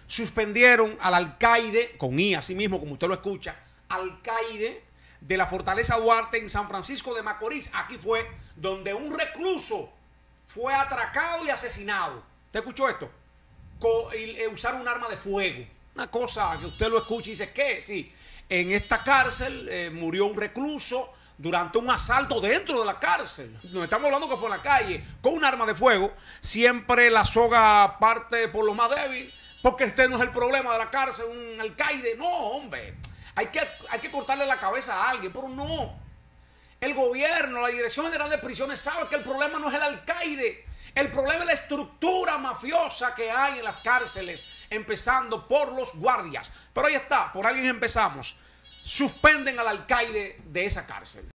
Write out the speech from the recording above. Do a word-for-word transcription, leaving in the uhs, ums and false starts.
suspendieron al alcaide, con I así mismo, como usted lo escucha, alcaide de la Fortaleza Duarte en San Francisco de Macorís. Aquí fue donde un recluso fue atracado y asesinado. ¿Usted escuchó esto? Con, y, eh, usar un arma de fuego. Una cosa que usted lo escucha y dice, ¿qué? Sí, en esta cárcel eh, murió un recluso durante un asalto dentro de la cárcel. No estamos hablando que fue en la calle, con un arma de fuego. Siempre la soga parte por lo más débil, porque este no es el problema de la cárcel, un alcaide. No, hombre, hay que, hay que cortarle la cabeza a alguien, pero no. El gobierno, la Dirección General de Prisiones sabe que el problema no es el alcaide. El problema es la estructura mafiosa que hay en las cárceles, empezando por los guardias. Pero ahí está, por alguien empezamos. Suspenden al alcaide de esa cárcel.